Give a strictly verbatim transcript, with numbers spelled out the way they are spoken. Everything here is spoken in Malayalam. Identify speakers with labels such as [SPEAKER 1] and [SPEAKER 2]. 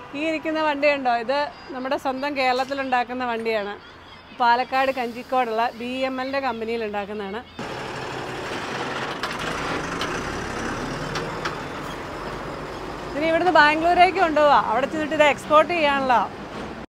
[SPEAKER 1] ഈ ഇരിക്കുന്ന വണ്ടി ഉണ്ടോ, ഇത് നമ്മുടെ സ്വന്തം കേരളത്തിലുണ്ടാക്കുന്ന വണ്ടിയാണ്. പാലക്കാട് കഞ്ചിക്കോടുള്ള ബി എം എല്ലിൻ്റെ കമ്പനിയിൽ ഉണ്ടാക്കുന്നതാണ്. ഇനി ഇവിടുന്ന് ബാംഗ്ലൂരേക്ക് കൊണ്ടുപോവാം. അവിടെ ചെന്നിട്ട് ഇത് എക്സ്പോർട്ട് ചെയ്യാനുള്ള